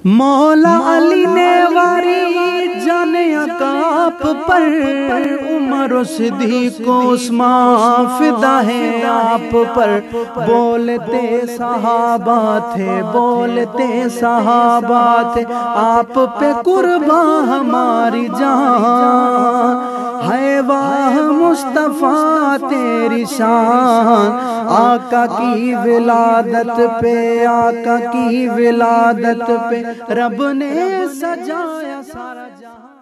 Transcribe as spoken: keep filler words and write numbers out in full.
मौला अली ने वारी जाने अकाप पर उमर सिद्दीक़ को उस्मान फिदा है आप पर। बोलते सहाबा थे बोलते सहाबा थे आप पे कुर्बान हमारी जान है। वाह मुस्तफ़ा तेरी शान, आका की विलादत पे आका की विलादत पे रब ने सजाया सारा जहां।